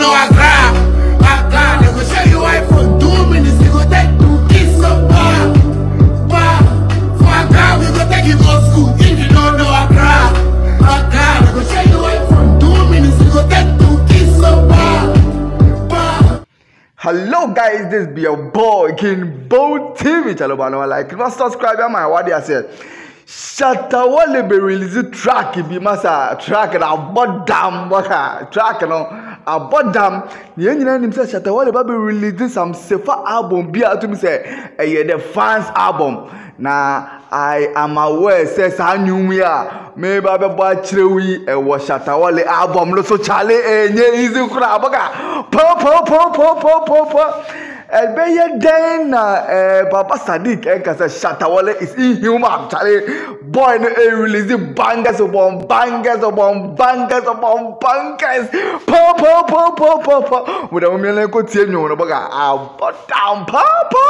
know I grab, they go show you why for 2 minutes they go take 2 kiss so far. For a grab, we go take you go school. If you don't know I grab, they go show you why for 2 minutes they go take 2 kiss so far. Hello guys, this be your boy King Bo TV. Chalo bano like, not subscribe my what they say. Shatta Wale be release track be masa track na bodam waka track no abodam ni nyina nim say Shatta Wale be release some SEFA album be to me say the fans album na I am aware says anyumia me ba be bo akirewi e wo Shatta Wale album no so chale enye easy kura boga po Elbeye den Papa Sadiq Kasa Shatta Wale is inhuman. Charlie boy no release bangers upon bangers upon bangers upon bangers. Po. With a million go tie you no baga down po.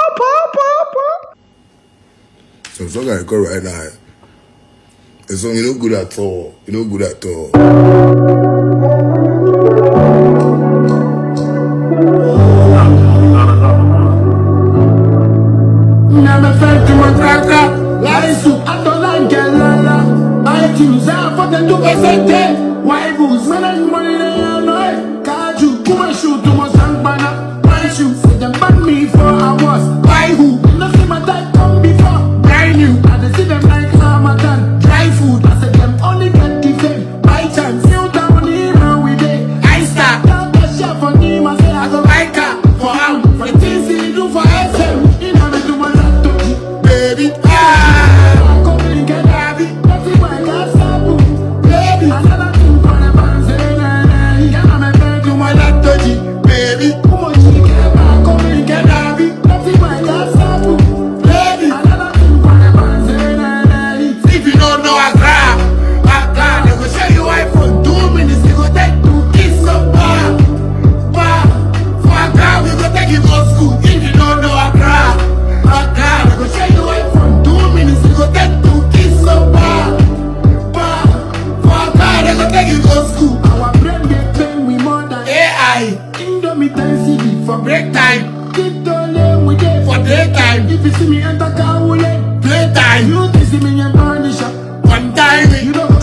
So song I go right now. The song you no good at all. You no good at all. Why booze, man, and money, they are no. Kaju, kuma shoot, to my sang banner. Why shoot, say them ban me for hours. Why who? No see my type come before. Brand new, I they see them like Ramadan. Dry food, I said them only get the fame. By chance, you down here with it. I start, down the shop for him, I say I go buy car. For how? For the things he do for SM. You know me do my laptop, baby. Come and get happy. That's it, my last album. Another thing for the fans, yeah, I'm a man to my laptop, baby. Come on, come and get happy. Nothing my last album, baby. Another thing for the fans, if you don't know I grab, they go show you why for 2 minutes they go take 2 kiss so far. For a grab, we go take you go school. If you don't know I grab, they go show you why for 2 minutes they go take 2 kiss so far. Take you go school. Our brain get pain we more than AI. Indomie 10 CD for break time. Keep the we there for daytime. If you see me enter car, we playtime. You see me in furniture. One time you know.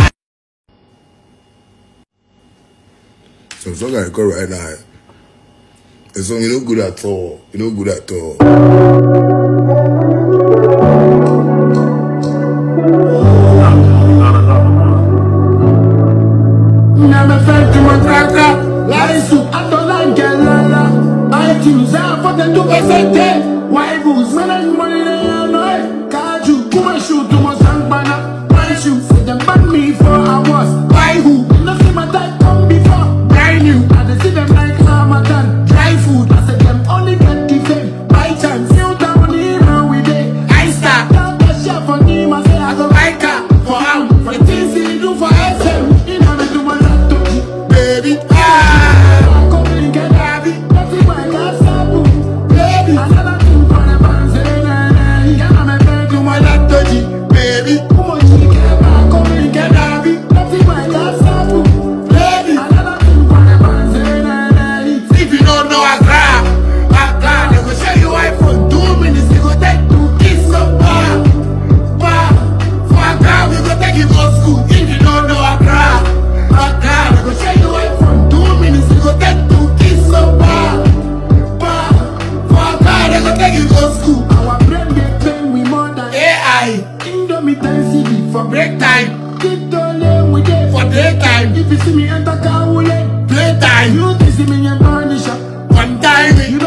So song I go right now. The song you no good at all. You no good at all. Why booze, man, and money, they are no. Kaju, kuma shoot, to my sang banner. Why shoot, say them ban me for hours. Why who? No see my type come before. Brand new, I they see them like Ramadan. Dry food, I said them only get the fame. By chance, you down here with it. I start, down the shop for him, I say I go buy car. For how? For the things he do for SM. You know me do my laptop, baby. Come and get happy. Nothing my last album. Another thing for the fans, yeah, I'm a man to my laptop, baby. Come on, come and get happy. Nothing my last album, baby. Another thing for the fans, if you don't know I grab, they go show you why for 2 minutes they go take 2 kiss so far. For a grab, we go take you go school. If you don't know I grab, they go show you why for 2 minutes they go take 2 kiss so far. Take you go school. Our brain get pain we more than AI. Indomie 10 CD for break time. Keep the we there for daytime. If you see me enter car, we playtime. You see me in furniture. One time you know.